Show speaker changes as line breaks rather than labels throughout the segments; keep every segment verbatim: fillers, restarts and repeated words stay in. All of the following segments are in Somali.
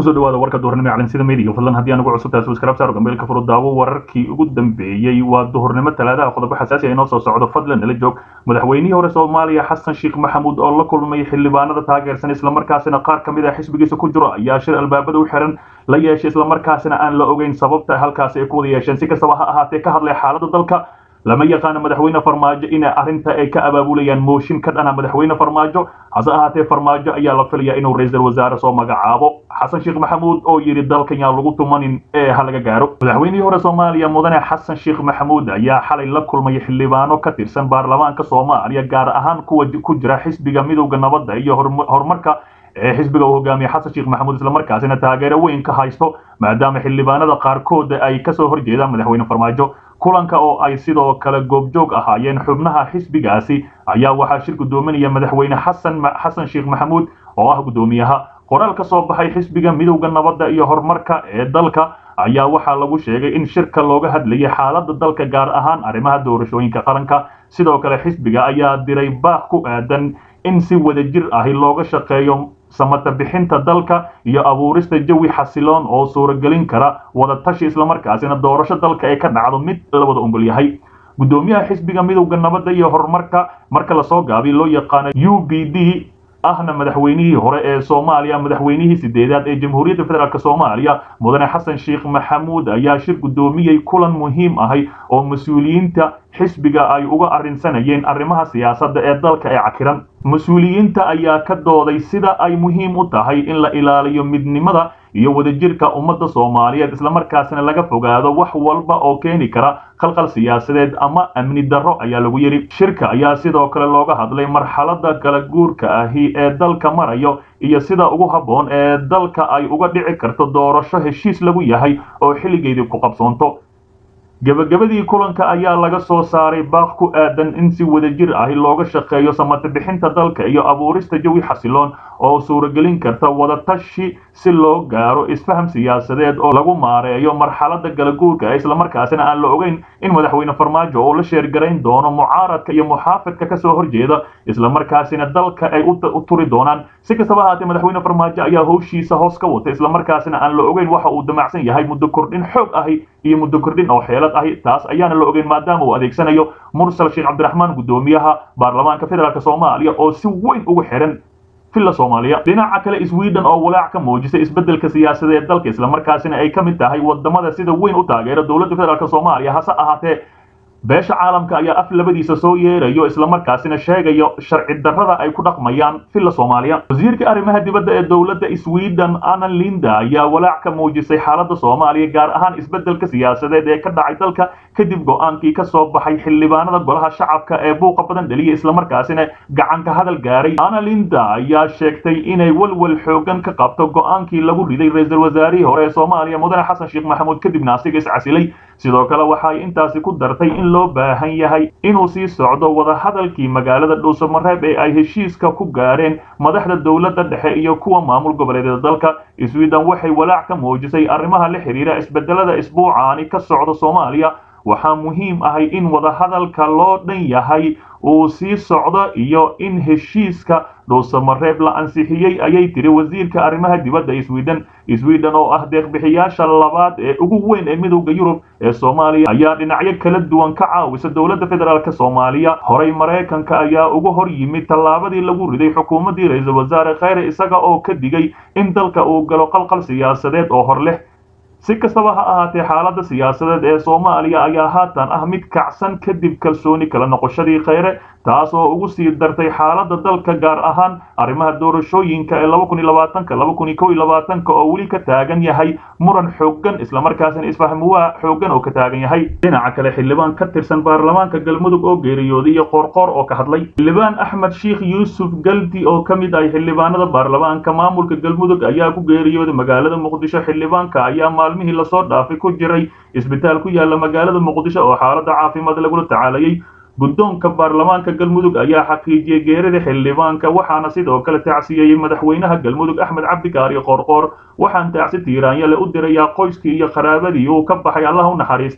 kusoo dhawaada warka duhurnimo ee calansida media fadlan haddii aan ugu cusub tahay subscribe saaro gambeelka furo daawo wararkii ugu dambeeyay waa duhurnimo talaadaha qodobo xasaasi ah inoo soo socdo fadlan nala joog madaxweynihii hore Soomaaliya Xasan Sheikh Maxamuud oo la kulmay xildhibaanada taageersan isla markaasina qaar kamid ah xisbigiisa ku jiro ayaa shir albaabada u xiran la yeeshay isla markaasina aan la ogeyn sababta halkaas ay ku wada yeesheen si kastaba ha ahaatee ka hadlay xaaladda dalka lama yaqaan madaxweyne farmaajo in arinta ay ka abaabulayaan mooshin ka dhana madaxweyne farmaajo hase ahaatee farmaajo ayaa la filayaa inuu ra'iisul wasaare soo magacaabo xasan sheekh maxamuud oo yiri dalkan yaa lagu tumanin ee hal laga gaaro madaxweynihii hore Soomaaliya mudane xasan sheekh maxamuud ayaa xalay la kulmay xildhibaano ka tirsan baarlamaanka Soomaaliya gaar ahaan kuwa ku jira xisbiga midowga nabadda iyo horumarka ee xisbiga uu hogaamiyo xasan sheekh maxamuud isla markaasina taageero weyn ka haysto maadaama xildhibaanada qaarkood ay ka soo horjeedaan madaxweyne farmaajo kulanka oo ay sidoo kale goobjoog ahaayeen xubnaha xisbigaasi ayaa waxaa shir gudoominaya madaxweyne xasan xasan sheekh maxamuud oo ah gudoomiyaha qoraal ka soo baxay xisbiga midowga nabadda iyo horumarka ee dalka ayaa waxaa lagu sheegay in shirka looga hadlayay xaaladda dalka gaar ahaan arrimaha doorashooyinka qaranka sidoo kale xisbiga ayaa diray baaq ku aadan in si wadajir ah looga shaqeeyo samata bixinta dalka iyo abuurista jawi xasiloon oo suuragelin kara wada tashi isla markaasina doorasho dalka ay ka dhacdo mid la wada ongol yahay gudoomiyaha xisbiga midowga nabadda iyo horumarka marka la soo gaabiyo loo yaqaan U B D ahna madaxweynihii hore ee Soomaaliya madaxweynihii sideedaad ee Jamhuuriyadda Federaalka Soomaaliya mudane Xasan Sheekh Maxamuud ayaa shir gudoomiyay kulan muhiim ah oo mas'uuliyiinta xisbiga ay uga arrinsanayeen arrimaha siyaasadda ee dalka ee cakiran mas'uuliyiinta ayaa ka dooday sida ay muhiim u tahay in la ilaaliyo midnimada iyo wadajirka ummadda Soomaaliyeed isla markaasina laga fogaado wax walba oo keeni kara qalqal siyaasadeed ama amni darro ayaa lagu yiri shirka ayaa sidoo kale looga hadlay marxaladda kala guurka ahi ee dalka marayo iyo sida ugu habboon ee dalka ay uga dhici karto doorasho heshiis lagu yahay oo xilligeedii ku qabsoonto gabagabadii kulanka ayaa laga soo saaray baaq ku aadan in si wadajir ah looga shaqeeyo samata bixinta dalka iyo abuurista jawi xasiloon oo suuragelin karta wada tashi si loo gaaro isfaham siyaasadeed oo lagu maareeyo marxaladda galaguurka isla markaasina aan la ogeyn in madaxweyne farmaajo oo la sheergarayn doono mucaaradka iyo muxaafidka ka soo horjeeda isla markaasina dalka ay u turi doonaan si kastaba ahaatee madaxweyne farmaajo ayaa howshiisa hoos ka wata isla markaasina aan la ogeyn waxa uu damacsan yahay muddo kordhin xoog ahi iyo muddo kordhin oo xeelad ahi taas ayaana la ogeyn maadaama uu adeegsanayo mursal sheekh cabdiraxmaan gudoomiyaha baarlamaanka federaalka Soomaaliya oo si weyn ugu xiran filla Soomaaliya dhinaca kale Sweden oo walaac ka muujisay isbedelka siyaasadeed ee dalka isla markaasina ay kamid tahay wadamada sida weyn u taageera dawladda federaalka Soomaaliya hase ahaatee beesha caalamka ayaa af labadiisa soo yeerayo isla markaasina sheegayo sharci darrada ay ku dhaqmayaan filla Soomaaliya wasiirka arrimaha dibadda ee dawladda Sweden Anna Linde ayaa walaac ka muujisay xaaladda Soomaaliya gaar ahaan isbedelka siyaasadeed ee ka dhacay dalka kadib go'aankii ka soo baxay xildhibaanada golaha shacabka ee buuqa badan dhaliyay isla markaasina gacan ka hadal gaaray Anna Linde ayaa sheegtay inay walwal xoogan ka qabto go'aankii lagu riday ra'iisul wasaarihii hore ee Soomaaliya mudane Xasan Sheekh Maxamuud kadibna asiga is casilay sidoo kale waxay intaasi ku dartay in loo baahan yahay inuu sii socdo wada hadalkii magaalada Dhuusamareeb ee ay heshiiska ku gaareen madaxda dawladda dhexe iyo kuwa maamul goboleedyada dalka Sweden waxay walaac ka muujisay arrimaha la xiriira isbedelada isbuucaani ka socda Soomaaliya waxaa muhiim ah in wada hadalka loo dhan yahay uu sii socdo iyo in heshiiska Dhuusamareeb la ansixiyay ayay tiri wasiirka arrimaha dibadda Sweden Sweden oo ah deeq bixiyaasha labaad ee ugu weyn ee midowga Yurub ee Soomaaliya ayaa dhinacyo kala duwan ka caawisa dawladda federaalka Soomaaliya horay Mareykanka ayaa ugu hor yimid tallaabadii lagu riday xukuumaddii ra'iisul wasaare Khayre isaga oo ka digay in dalka uu galo qalqal siyaasadeed oo hor leh si kastaba ha ahaatee xaaladda siyaasadeed ee Soomaaliya ayaa haatan ah mid kacsan kadib kalsooni kala noqoshadii Khayre taas oo ugu sii dartay xaaladda dalka gaar ahaan arrimaha doorashooyinka ee laba kun iyo labaatan laba kun iyo kow iyo labaatan oo weli ka taagan yahay muran xoogan isla markaasina isfaham waa xoogan oo ka taagan yahay dhinaca kale xildhibaan ka tirsan baarlamaanka Galmudug oo geeriyooday iyo qorqor oo ka hadlay xildhibaan Axmed Sheekh Yuusuf Galdi oo kamid ah xildhibaanada baarlamaanka maamulka Galmudug ayaa ku geeriyooday magaalada Muqdisho xildhibaanka ayaa maalmihii la soo dhaafay ku jiray isbitaal ku yaala magaalada Muqdisho oo xaaladda caafimaad lagu tacaalayay guddoonka baarlamaanka Galmudug ayaa xaqiijiyay geerida xildhibaanka waxaana sidoo kale tacsiyay madaxweynaha Galmudug Axmed Cabdi Kaari Qorqor waxaan tacsi tiiraanya la u dirayaa qoyskii iyo qaraabadii uu ka baxay Allah u naxariiste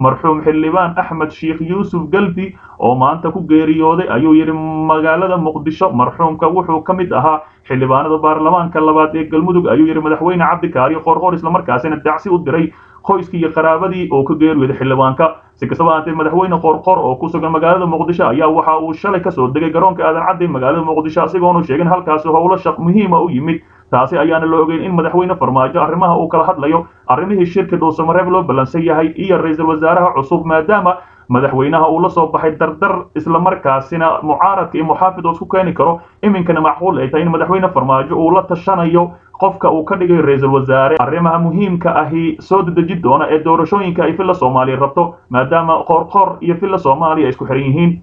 marxuum xildhibaan axmed sheekh yuusuf galdi oo maanta ku geeriyooday ayuu yidhi magaalada muqdisho marxuumka wuxuu ka mid ahaa xildhibaanada baarlamaanka labaad ee galmudug ayuu yidhi madaxweyne cabdikaari qorqor islamarkaasina dacsi u diray qoyskii iyo qaraabadii oo ka geeriyooday xildhibaanka si kastaba haatee madaxweyne qorqor oo ku sugan magaalada muqdisho ayaa waxa uu shalay kasoo degay garoonka aadan cadde magaalada muqdisho asigoonu sheegin halkaasi howlo shaq muhiima u yimid taasi ayaana la ogeyn in madaxweyne farmaajo arrimaha uu kala hadlayo arrimihii shirka dhuusamareeb loo ballansan yahay iyo ra-iisul wasaaraha cusub maadaama madaxweynaha uu la soo baxay dardar islamarkaasina mucaaradka iyo muxaafid oo isku keeni karo iminkana macquul ay tahay in madaxweyne farmaajo uu la tashanayo qofka uu ka dhigay ra-iisul wasaare arrimaha muhiimka ahi soo dedeji doona ee doorashooyinka ay filla soomaaliya rabto maadaama qorqor iyo filla soomaaliya ay isku xiran yihiin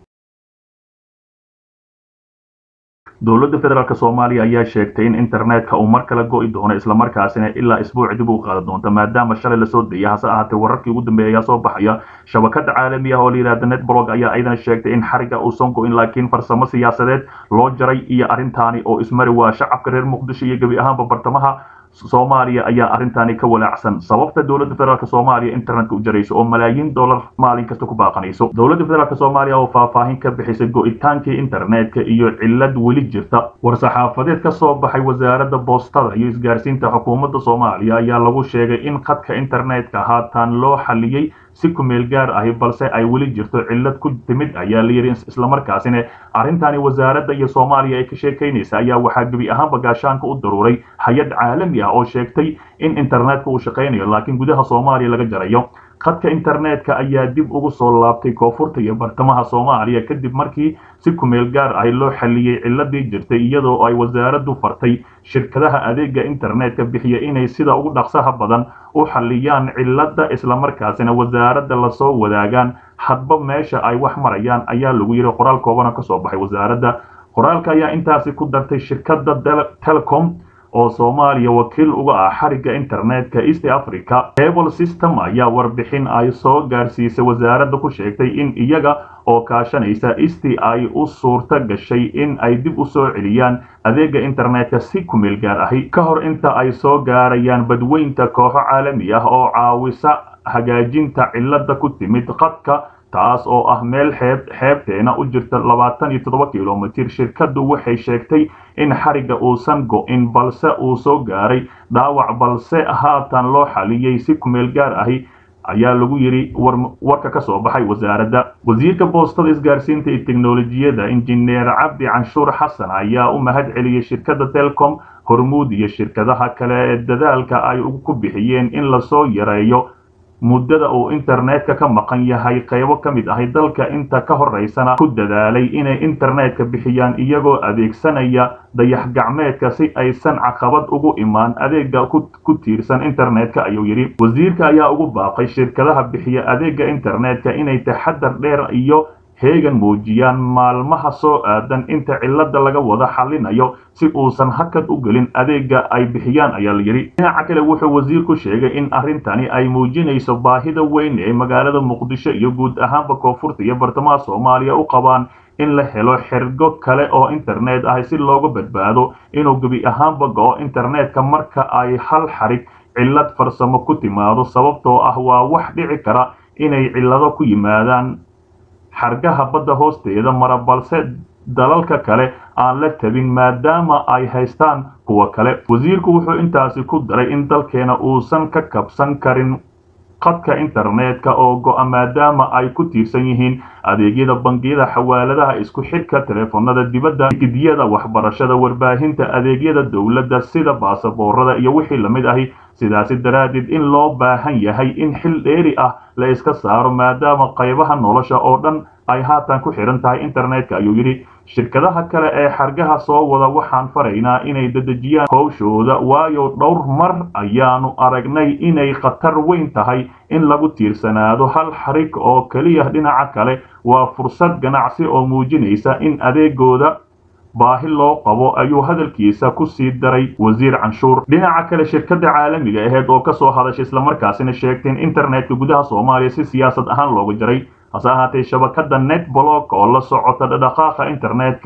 dowladda federaalk soomaaliya ayaa sheegtay in internetka uu mar kale go'i doono islamarkaasina ilaa isbuuc dib u qaadan doonta maadaama shalay lasoo dayay hase ahaatee wararkii ugu dambeeya ayaa soo baxaya shabakada caalami ah oo la yidhahda netblog ayaa aydan sheegtay in xariga uusan go'in laakiin farsamo siyaasadeed loo jaray iyo arrintaani oo ismari waa shacabka reer muqdisho iyo gebi ahaanba bartamaha soomaaliya ayaa arrintaani ka walaacsan sababta dowladda federaalk soomaaliya internetka u jarayso oo malaayiin dollar maalin kasta ku baaqanayso dowladda federaalk soomaaliya oo faahfaahin ka bixisay go'itaankii internetka iyo cillad weli jirta war-saxaafadeed ka soo baxay wasaaradda boostada iyo isgaarsiinta xukuumadda soomaaliya ayaa lagu sheegay in khadka internetka haatan loo xaliyey si ku meel gaar ahi balse ay weli jirto cillad ku timid ayaa la yidhi islamarkaasina arrintaani wasaaradda iyo soomaaliya ay ka sheekaynaysa ayaa waxaa gebi ahaanba gaashaanka u daruuray hay-ad caalami ah oo sheegtay in internetka uu shaqaynayo laakiin gudaha soomaaliya laga jarayo khadka internetka ayaa dib ugu soo laabtay koonfurta iyo bartamaha soomaaliya kadib markii si ku meel gaar ahi loo xaliyey cilladii jirtay iyadoo ay wasaaraddu fartay shirkadaha adeega internetka bixiya inay sida ugu dhaqsaha badan u xaliyaan cilladda islamarkaasina wasaaradda lasoo wadaagaan hadba meesha ay wax marayaan ayaa lagu yidhi qoraal koobana ka soo baxay wasaaradda qoraalka ayaa intaasi ku dartay shirkadda telecom oo soomaaliya wakiil uga ah xarigga internetka east africa cable system ayaa warbixin ay soo gaarsiisay wasaaradda ku sheegtay in iyaga oo kaashanaysa east ay u suurta gashay in ay dib u soo celiyaan adeega internetka si ku meel gaar ahi ka hor inta ay soo gaarayaan badweynta kooxo caalami ah oo caawisa hagaajinta cilladda ku timid khadka taas oo ah meel xeeb xeebteena u jirta labaatan iyo toddoba kilomitir shirkaddu waxay sheegtay in xarigga uusan go'in balse uu soo gaaray dhaawac balse haatan loo xaliyey si ku meel gaar ahi ayaa lagu yidhi warka ka soo baxay wasaaradda wasiirka boostada isgaarsiinta iyo teknolojiyadda injineer cabdi canshuur xasan ayaa u mahad celiyey shirkadda telcom hormuud iyo shirkadaha kale ee dadaalka ay ku bixiyeen in lasoo yareeyo muddada uu internetka ka maqan yahay qaybo ka mid ahi dalka inta ka horeysana ku dadaalay inay internetka bixiyaan iyagoo adeegsanaya dayax gacmeedka si aysan caqabad ugu imaan adeega ku tiirsan internetka ayuu yidhi wasiirka ayaa ugu baaqay shirkadaha bixiya adeega internetka inay taxadar dheer iyo heegan muujiyaan maalmaha soo aadan inta cilladda laga wada xallinayo si uusan hakad u gelin adeega ay bixiyaan ayaa la yidhi dhinaca kale wuxuu wasiirku sheegay in arrintani ay muujinayso baahida weyn ee magaalada muqdisho iyo guud ahaanba koonfurta iyo bartamaha soomaaliya u qabaan in la helo xergo kale oo internet ah si looga badbaado inuu gebi ahaanba go'o internetka marka ay hal xarig cillad farsamo ku timaado sababtoo ah waa wax dhici kara inay cillado ku yimaadaan xargaha badda hoosteeda mara balse dalalka kale aan la tabin maadaama ay haystaan kuwa kale wasiirku wuxuu intaasi ku daray in dalkeena uusan ka kabsan karin khadka internetka oo go'a maadaama ay ku tiirsan yihiin adeegyada bangiyada xawaaladaha isku xidhka teleefonada dibadda gidiyada waxbarashada warbaahinta adeegyada dowladda sida baasaboorada iyo wixii lamid ahi sidaasi daraaddeed in loo baahan yahay in xil dheeri ah la iska saaro maadaama qaybaha nolosha oo dhan ay haatan ku xiran tahay internetka ayuu yidhi shirkadaha kale ee xargaha soo wada waxaan faraynaa inay dedejiyaan howshooda waayo dhowr mar ayaanu aragnay inay khatar weyn tahay in lagu tiirsanaado hal xarig oo keliya dhinaca kale waa fursad ganacsi oo muujinaysa in adeegooda baahi loo qabo ayuu hadalkiisa ku sii daray wasiir canshuur dhinaca kale shirkadda caalamiga aheyd oo ka soo hadashay islamarkaasina sheegtay in internetka gudaha soomaaliya si siyaasad ahaan looga jaray hase ahaatee shabakadda netblog oo la socota dhaqdhaqaaqa internetka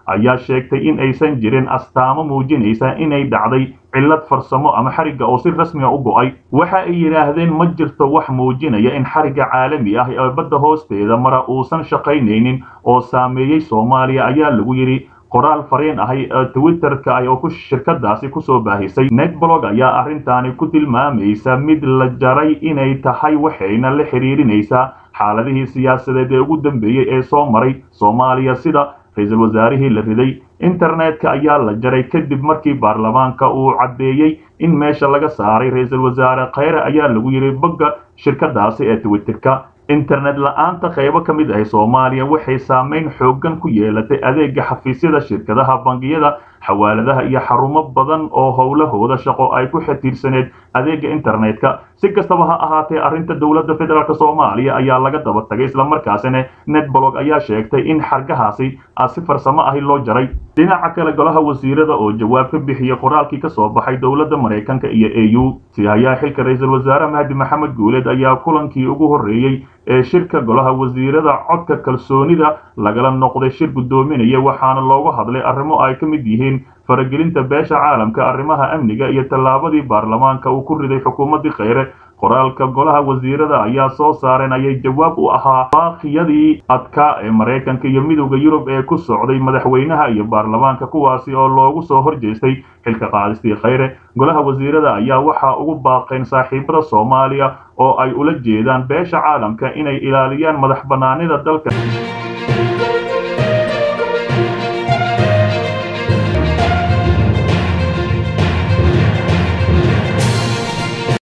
ayaa sheegtay in aysan jirin astaamo muujinaysa inay dhacday cillad farsamo ama xarigga oo si rasmi ah u go'ay waxa ay yiraahdeen ma jirto wax muujinaya in xarigga caalami ah ee badda hoosteeda mara uusan shaqaynaynin oo saameeyay Soomaaliya ayaa lagu yiri qoraal fariin ah ee Twitter-ka ay oo ku shirkadaasi ku soo baahisay. Netblog ayaa arrintaani ku tilmaamaysa mid la jaray inay tahay waxayna la xiriirinaysaa xaaladihii siyaasadeed ee ugu dambeeyay ee soo maray Soomaaliya sida ra'iisul wasaarihii la riday. internetka ayaa la jaray kadib markii baarlamaanka uu cadeeyay in meesha laga saaray ra'iisul wasaare Khayre ayaa lagu yiri bogga shirkadaasi ee Twitter-ka. internet la'aanta qaybo ka mid ah Soomaaliya waxay saameyn xooggan ku yeelatay adeega xafiisyada shirkadaha bangiyada xawaaladaha iyo xarumo badan oo howlahooda shaqo ay ku xiriirsaneed adeega internetka. si kastaba ha ahaatee arrinta dawladda federaalka Soomaaliya ayaa laga daba tagay isla markaasina Netblog ayaa sheegtay in xargahaasi si farsamo ah loo jaray. dhinaca kale golaha wasiirada oo jawaab ka bixiyay qoraalkii ka soo baxay dawladda Mareykanka iyo A U si ayaa xilka ra'iisul wasaare Mahdi Maxamed Guuleed ayaa kulankii ugu horeeyay ee shirka golaha wasiirada codka kalsoonida lagala noqday shir gudoominaya waxaana looga hadlay arrimo ay ka mid yihiin faragelinta beesha caalamka arrimaha amniga iyo tallaabadii baarlamaanka uu ku riday xukuumadii Khayre. qoraalka golaha wasiirada ayaa soo saareen ayay jawaab u ahaa baaqyadii adkaa ee Mareykanka iyo midowga Yurub ee ku socday madaxweynaha iyo baarlamaanka kuwaasi oo loogu soo horjeestay xilka qaadistii Khayre. golaha wasiirada ayaa waxa ugu baaqeen saaxiibada Soomaaliya oo ay ula jeedaan beesha caalamka inay ilaaliyaan madax banaanida dalka.